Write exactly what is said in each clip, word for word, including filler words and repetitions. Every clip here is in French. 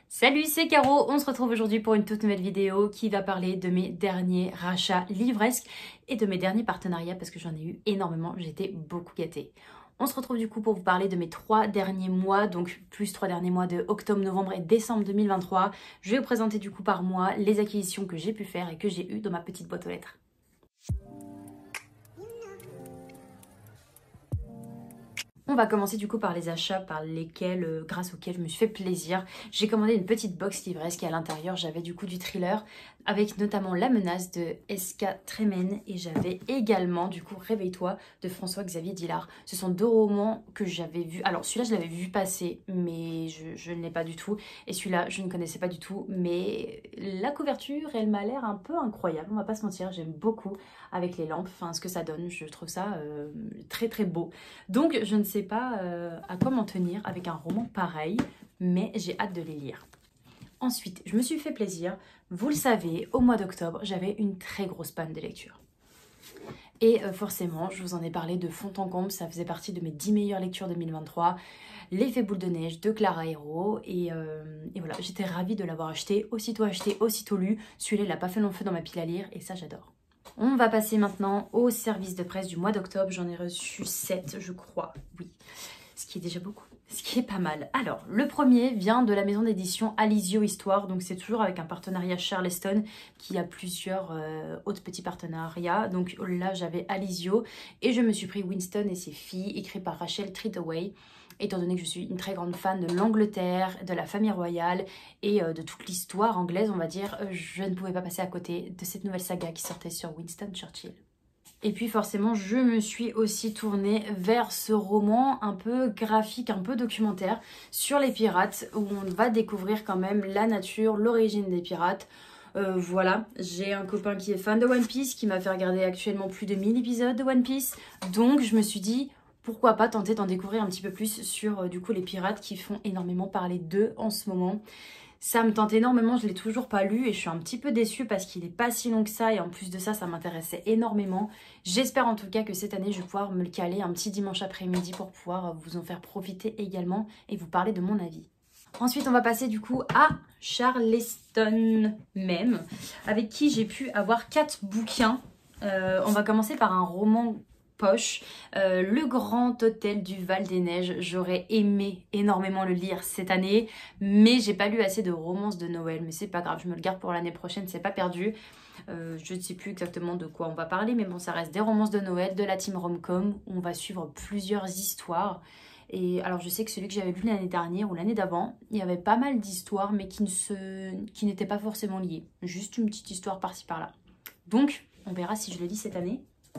Salut, c'est Caro, on se retrouve aujourd'hui pour une toute nouvelle vidéo qui va parler de mes derniers rachats livresques et de mes derniers partenariats parce que j'en ai eu énormément, j'ai été beaucoup gâtée. On se retrouve du coup pour vous parler de mes trois derniers mois, donc plus trois derniers mois de octobre, novembre et décembre deux mille vingt-trois. Je vais vous présenter du coup par mois les acquisitions que j'ai pu faire et que j'ai eues dans ma petite boîte aux lettres. On va commencer du coup par les achats par lesquels, euh, grâce auxquels je me suis fait plaisir. J'ai commandé une petite box livresque et à l'intérieur j'avais du coup du thriller avec notamment La Menace de S K Tremen et j'avais également du coup Réveille-toi de François-Xavier Dillard. Ce sont deux romans que j'avais vus. Alors celui-là je l'avais vu passer mais je, je ne l'ai pas du tout et celui-là je ne connaissais pas du tout mais la couverture elle m'a l'air un peu incroyable, on va pas se mentir, j'aime beaucoup avec les lampes, enfin ce que ça donne, je trouve ça euh, très très beau. Donc je ne sais pas euh, à quoi m'en tenir avec un roman pareil, mais j'ai hâte de les lire. Ensuite, je me suis fait plaisir. Vous le savez, au mois d'octobre, j'avais une très grosse panne de lecture. Et euh, forcément, je vous en ai parlé de fond en comble, ça faisait partie de mes dix meilleures lectures deux mille vingt-trois. L'effet boule de neige de Clara Hérault. Et, euh, et voilà, j'étais ravie de l'avoir acheté, aussitôt acheté, aussitôt lu. Celui-là, il n'a pas fait long feu dans ma pile à lire et ça, j'adore. On va passer maintenant au service de presse du mois d'octobre. J'en ai reçu sept, je crois, oui. Ce qui est déjà beaucoup, ce qui est pas mal. Alors, le premier vient de la maison d'édition Alizio Histoire. Donc, c'est toujours avec un partenariat Charleston qui a plusieurs euh, autres petits partenariats. Donc là, j'avais Alizio et je me suis pris Winston et ses filles, écrit par Rachel Treataway. Étant donné que je suis une très grande fan de l'Angleterre, de la famille royale et euh, de toute l'histoire anglaise, on va dire, je ne pouvais pas passer à côté de cette nouvelle saga qui sortait sur Winston Churchill. Et puis forcément, je me suis aussi tournée vers ce roman un peu graphique, un peu documentaire sur les pirates, où on va découvrir quand même la nature, l'origine des pirates. Euh, voilà, j'ai un copain qui est fan de One Piece, qui m'a fait regarder actuellement plus de mille épisodes de One Piece. Donc je me suis dit, pourquoi pas tenter d'en découvrir un petit peu plus sur euh, du coup les pirates qui font énormément parler d'eux en ce moment. Ça me tente énormément, je ne l'ai toujours pas lu et je suis un petit peu déçue parce qu'il n'est pas si long que ça et en plus de ça, ça m'intéressait énormément. J'espère en tout cas que cette année, je vais pouvoir me le caler un petit dimanche après-midi pour pouvoir vous en faire profiter également et vous parler de mon avis. Ensuite, on va passer du coup à Charleston même, avec qui j'ai pu avoir quatre bouquins. Euh, on va commencer par un roman poche, euh, Le Grand Hôtel du Val des Neiges. J'aurais aimé énormément le lire cette année, mais j'ai pas lu assez de romances de Noël, mais c'est pas grave, je me le garde pour l'année prochaine, c'est pas perdu. Euh, je ne sais plus exactement de quoi on va parler, mais bon, ça reste des romances de Noël, de la team Romcom, où on va suivre plusieurs histoires. Et alors je sais que celui que j'avais lu l'année dernière ou l'année d'avant, il y avait pas mal d'histoires, mais qui ne se... qui n'étaient pas forcément liées, juste une petite histoire par-ci par-là. Donc, on verra si je le lis cette année.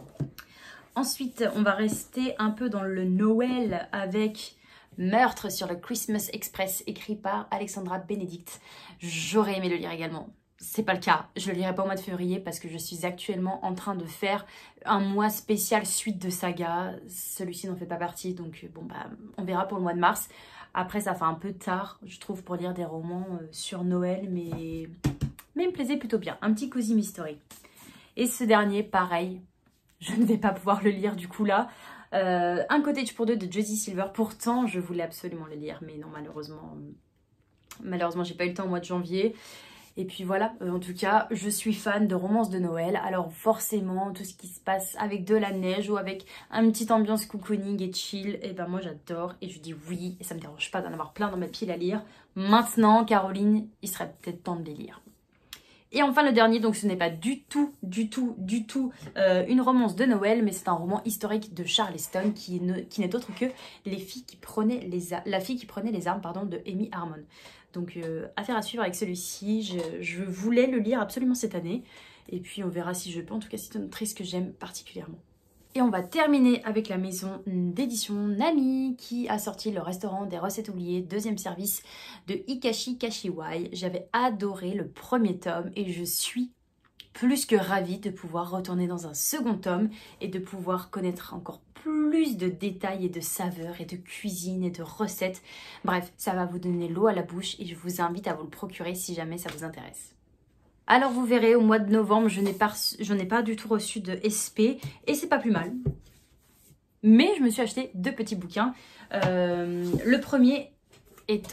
Ensuite, on va rester un peu dans le Noël avec Meurtre sur le Christmas Express, écrit par Alexandra Benedict. J'aurais aimé le lire également. C'est pas le cas. Je le lirai pas au mois de février parce que je suis actuellement en train de faire un mois spécial suite de saga. Celui-ci n'en fait pas partie, donc bon bah on verra pour le mois de mars. Après, ça fait un peu tard, je trouve, pour lire des romans sur Noël, mais, mais il me plaisait plutôt bien. Un petit cosy mystery. Et ce dernier, pareil. Je ne vais pas pouvoir le lire du coup là. Euh, un cottage pour deux de Josie Silver. Pourtant, je voulais absolument le lire. Mais non, malheureusement, malheureusement, j'ai pas eu le temps au mois de janvier. Et puis voilà, euh, en tout cas, je suis fan de romances de Noël. Alors forcément, tout ce qui se passe avec de la neige ou avec une petite ambiance cocooning et chill, et ben moi j'adore. Et je dis oui, et ça me dérange pas d'en avoir plein dans ma pile à lire. Maintenant, Caroline, il serait peut-être temps de les lire. Et enfin le dernier, donc ce n'est pas du tout, du tout, du tout euh, une romance de Noël, mais c'est un roman historique de Charleston qui n'est autre que les filles qui prenaient les La fille qui prenait les armes pardon, de Amy Harmon. Donc euh, affaire à suivre avec celui-ci, je, je voulais le lire absolument cette année, et puis on verra si je peux, en tout cas c'est une autrice que j'aime particulièrement. Et on va terminer avec la maison d'édition Nami qui a sorti Le Restaurant des Recettes Oubliées, deuxième service de Hikashi Kashiwai. J'avais adoré le premier tome et je suis plus que ravie de pouvoir retourner dans un second tome et de pouvoir connaître encore plus de détails et de saveurs et de cuisine et de recettes. Bref, ça va vous donner l'eau à la bouche et je vous invite à vous le procurer si jamais ça vous intéresse. Alors vous verrez, au mois de novembre, je n'ai pas, je n'ai pas du tout reçu de S P et c'est pas plus mal. Mais je me suis acheté deux petits bouquins. Euh, le premier étant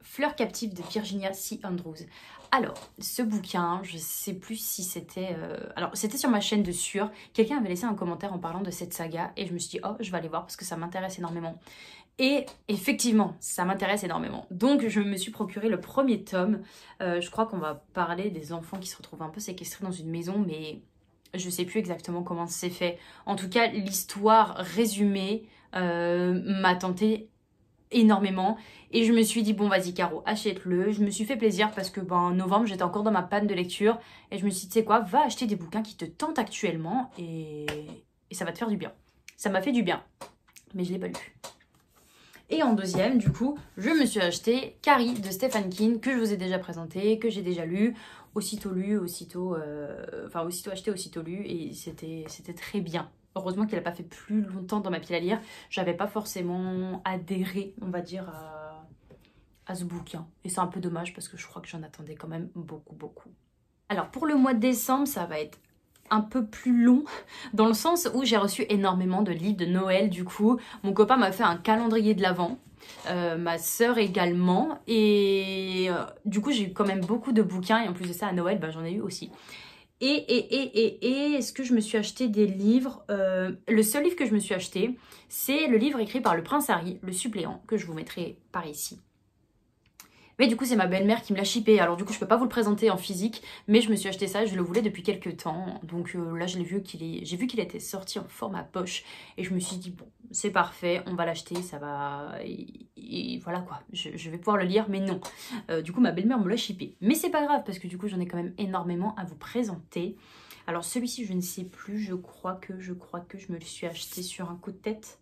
Fleurs captives de Virginia C. Andrews. Alors, ce bouquin, je sais plus si c'était... Euh... Alors, c'était sur ma chaîne de Sur. Quelqu'un avait laissé un commentaire en parlant de cette saga et je me suis dit, oh, je vais aller voir parce que ça m'intéresse énormément. Et effectivement, ça m'intéresse énormément. Donc, je me suis procuré le premier tome. Euh, je crois qu'on va parler des enfants qui se retrouvent un peu séquestrés dans une maison, mais je sais plus exactement comment c'est fait. En tout cas, l'histoire résumée euh, m'a tenté énormément et je me suis dit bon vas-y Caro, achète-le. Je me suis fait plaisir parce que ben, en novembre j'étais encore dans ma panne de lecture et je me suis dit tu sais quoi, va acheter des bouquins qui te tentent actuellement et, et ça va te faire du bien. Ça m'a fait du bien mais je l'ai pas lu. Et en deuxième du coup je me suis acheté Carrie de Stephen King que je vous ai déjà présenté, que j'ai déjà lu, aussitôt lu, aussitôt euh, enfin aussitôt acheté, aussitôt lu et c'était c'était très bien. Heureusement qu'il n'a pas fait plus longtemps dans ma pile à lire. J'avais pas forcément adhéré, on va dire, à, à ce bouquin. Et c'est un peu dommage parce que je crois que j'en attendais quand même beaucoup, beaucoup. Alors, pour le mois de décembre, ça va être un peu plus long, dans le sens où j'ai reçu énormément de livres de Noël, du coup. Mon copain m'a fait un calendrier de l'Avent. Euh, ma sœur également. Et euh, du coup, j'ai eu quand même beaucoup de bouquins. Et en plus de ça, à Noël, bah, j'en ai eu aussi. Et, et, et, et, et, est-ce que je me suis acheté des livres euh, Le seul livre que je me suis acheté, c'est le livre écrit par le prince Harry, le suppléant, que je vous mettrai par ici. Mais du coup, c'est ma belle-mère qui me l'a shippé. Alors du coup, je peux pas vous le présenter en physique, mais je me suis acheté ça, je le voulais depuis quelques temps. Donc euh, là, je l'ai vu qu'il est... j'ai vu qu'il était sorti en format poche. Et je me suis dit, bon, c'est parfait, on va l'acheter, ça va... Et, et voilà quoi, je, je vais pouvoir le lire, mais non. Euh, du coup, ma belle-mère me l'a shippé. Mais c'est pas grave, parce que du coup, j'en ai quand même énormément à vous présenter. Alors celui-ci, je ne sais plus, je crois que, je crois que je me le suis acheté sur un coup de tête.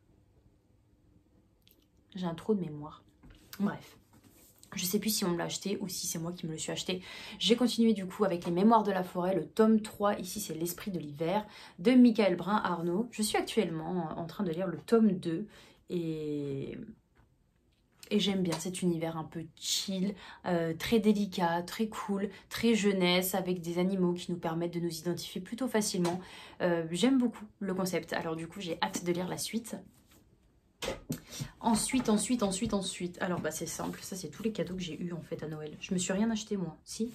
J'ai un trou de mémoire. Bref. Je sais plus si on me l'a acheté ou si c'est moi qui me le suis acheté. J'ai continué du coup avec les Mémoires de la forêt, le tome trois, ici c'est l'Esprit de l'hiver, de Michael Brun-Arnaud. Je suis actuellement en train de lire le tome deux et, et j'aime bien cet univers un peu chill, euh, très délicat, très cool, très jeunesse, avec des animaux qui nous permettent de nous identifier plutôt facilement. Euh, j'aime beaucoup le concept, alors du coup j'ai hâte de lire la suite. Ensuite, ensuite, ensuite, ensuite. Alors, bah, c'est simple. Ça, c'est tous les cadeaux que j'ai eu en fait à Noël. Je me suis rien acheté, moi. Si?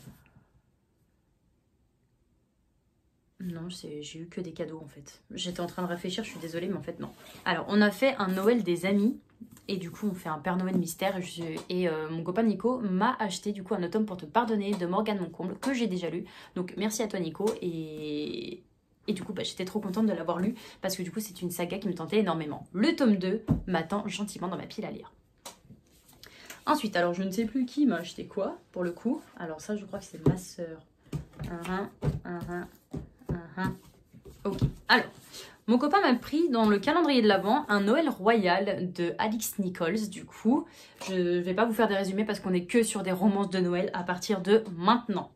Non, j'ai eu que des cadeaux, en fait. J'étais en train de réfléchir, je suis désolée, mais en fait, non. Alors, on a fait un Noël des amis. Et du coup, on fait un Père Noël mystère. Et, je, et euh, mon copain Nico m'a acheté, du coup, Un automne pour te pardonner de Morgane Moncomble, que j'ai déjà lu. Donc, merci à toi, Nico. Et... Et du coup, bah, j'étais trop contente de l'avoir lu parce que du coup, c'est une saga qui me tentait énormément. Le tome deux m'attend gentiment dans ma pile à lire. Ensuite, alors je ne sais plus qui m'a acheté quoi pour le coup. Alors ça, je crois que c'est ma sœur. Uh-huh, uh-huh, uh-huh. Ok. Alors, mon copain m'a pris dans le calendrier de l'Avent un Noël royal de Alix Nichols. Du coup, je ne vais pas vous faire des résumés parce qu'on n'est que sur des romances de Noël à partir de maintenant.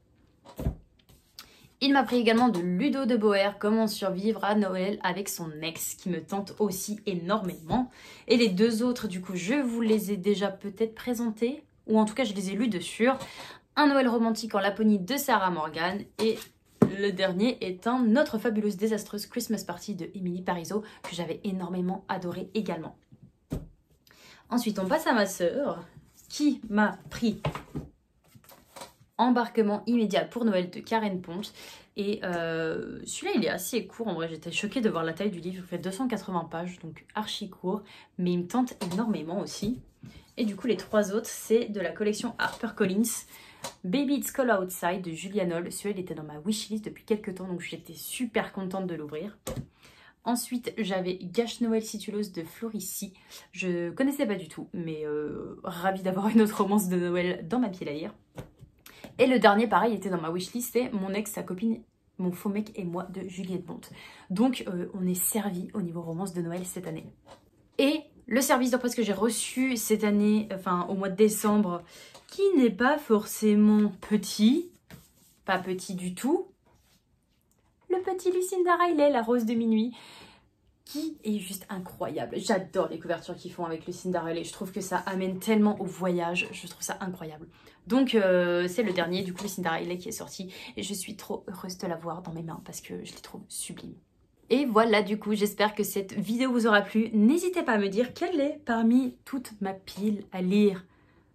Il m'a pris également de Ludo de Boer, Comment survivre à Noël avec son ex, qui me tente aussi énormément. Et les deux autres, du coup, je vous les ai déjà peut-être présentés, ou en tout cas, je les ai lus dessus. Un Noël romantique en Laponie de Sarah Morgan, et le dernier est un Notre fabuleuse désastreuse Christmas Party de Émilie Parizeau, que j'avais énormément adoré également. Ensuite, on passe à ma sœur, qui m'a pris Embarquement immédiat pour Noël de Karen Ponte. Et euh, celui-là, il est assez court. En vrai, j'étais choquée de voir la taille du livre. Il fait deux cent quatre-vingts pages, donc archi court. Mais il me tente énormément aussi. Et du coup, les trois autres, c'est de la collection HarperCollins. Baby It's Cold Outside de Julia Knoll. Celui-là, il était dans ma wishlist depuis quelques temps, donc j'étais super contente de l'ouvrir. Ensuite, j'avais Gâche Noël si tu l'oses de Florissi. Je connaissais pas du tout, mais euh, ravie d'avoir une autre romance de Noël dans ma pile à lire. Et le dernier, pareil, était dans ma wishlist, c'est Mon ex, sa copine, mon faux mec et moi de Juliette Bonte. Donc, euh, on est servi au niveau romance de Noël cette année. Et le service de presse que j'ai reçu cette année, enfin au mois de décembre, qui n'est pas forcément petit, pas petit du tout, le petit Lucinda Riley, La rose de minuit, qui est juste incroyable. J'adore les couvertures qu'ils font avec Lucinda Riley. Je trouve que ça amène tellement au voyage. Je trouve ça incroyable. Donc, euh, c'est le dernier, du coup, Lucinda Riley qui est sorti. Et je suis trop heureuse de l'avoir dans mes mains parce que je les trouve sublimes. Et voilà, du coup, j'espère que cette vidéo vous aura plu. N'hésitez pas à me dire quelle est, parmi toute ma pile à lire,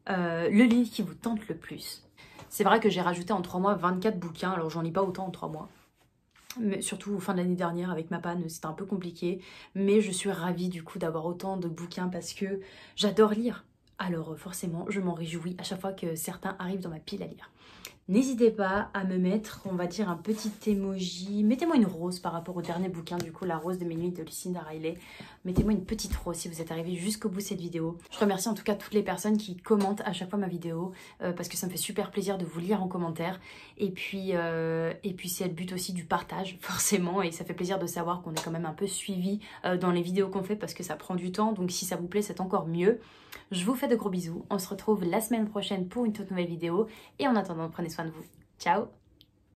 euh, le livre qui vous tente le plus. C'est vrai que j'ai rajouté en trois mois vingt-quatre bouquins, alors j'en lis pas autant en trois mois. Mais surtout fin de l'année dernière avec ma panne, c'était un peu compliqué. Mais je suis ravie du coup d'avoir autant de bouquins parce que j'adore lire. Alors forcément, je m'en réjouis à chaque fois que certains arrivent dans ma pile à lire. N'hésitez pas à me mettre, on va dire, un petit emoji. Mettez-moi une rose par rapport au dernier bouquin, du coup, La Rose de mes nuits de Lucinda Riley. Mettez-moi une petite rose si vous êtes arrivé jusqu'au bout de cette vidéo. Je remercie en tout cas toutes les personnes qui commentent à chaque fois ma vidéo euh, parce que ça me fait super plaisir de vous lire en commentaire. Et puis, euh, et puis c'est le but aussi du partage, forcément. Et ça fait plaisir de savoir qu'on est quand même un peu suivi euh, dans les vidéos qu'on fait parce que ça prend du temps. Donc si ça vous plaît, c'est encore mieux. Je vous fais de gros bisous. On se retrouve la semaine prochaine pour une toute nouvelle vidéo. Et en attendant, prenez soin de vous. Ciao!